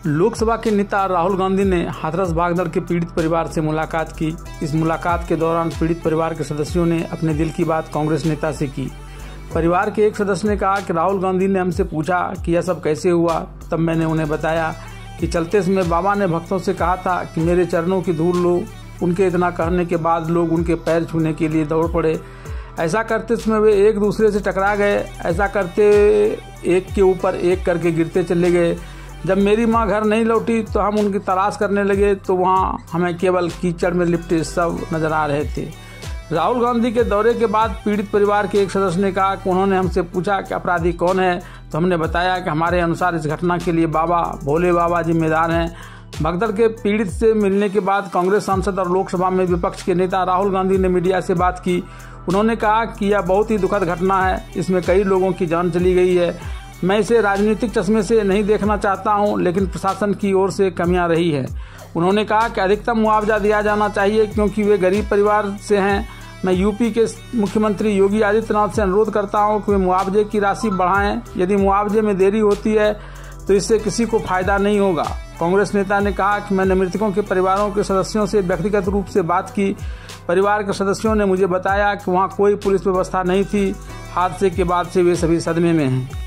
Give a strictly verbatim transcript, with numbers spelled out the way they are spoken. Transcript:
लोकसभा के नेता राहुल गांधी ने हाथरस भागदड़ के पीड़ित परिवार से मुलाकात की। इस मुलाकात के दौरान पीड़ित परिवार के सदस्यों ने अपने दिल की बात कांग्रेस नेता से की। परिवार के एक सदस्य ने कहा कि राहुल गांधी ने हमसे पूछा कि यह सब कैसे हुआ। तब मैंने उन्हें बताया कि चलते समय बाबा ने भक्तों से कहा था कि मेरे चरणों की धूल लो। उनके इतना कहने के बाद लोग उनके पैर छूने के लिए दौड़ पड़े। ऐसा करते समय वे एक दूसरे से टकरा गए। ऐसा करते एक के ऊपर एक करके गिरते चले गए। जब मेरी माँ घर नहीं लौटी तो हम उनकी तलाश करने लगे तो वहाँ हमें केवल कीचड़ में लिपटे सब नजर आ रहे थे। राहुल गांधी के दौरे के बाद पीड़ित परिवार के एक सदस्य ने कहा कि उन्होंने हमसे पूछा कि अपराधी कौन है, तो हमने बताया कि हमारे अनुसार इस घटना के लिए बाबा भोले बाबा जिम्मेदार हैं। भगदड़ के पीड़ित से मिलने के बाद कांग्रेस सांसद और लोकसभा में विपक्ष के नेता राहुल गांधी ने मीडिया से बात की। उन्होंने कहा कि यह बहुत ही दुखद घटना है, इसमें कई लोगों की जान चली गई है। मैं इसे राजनीतिक चश्मे से नहीं देखना चाहता हूं, लेकिन प्रशासन की ओर से कमियां रही है। उन्होंने कहा कि अधिकतम मुआवजा दिया जाना चाहिए क्योंकि वे गरीब परिवार से हैं। मैं यूपी के मुख्यमंत्री योगी आदित्यनाथ से अनुरोध करता हूं कि वे मुआवजे की राशि बढ़ाएं। यदि मुआवजे में देरी होती है तो इससे किसी को फायदा नहीं होगा। कांग्रेस नेता ने कहा कि मैंने मृतकों के परिवारों के सदस्यों से व्यक्तिगत रूप से बात की। परिवार के सदस्यों ने मुझे बताया कि वहां कोई पुलिस व्यवस्था नहीं थी। हादसे के बाद से वे सभी सदमे में हैं।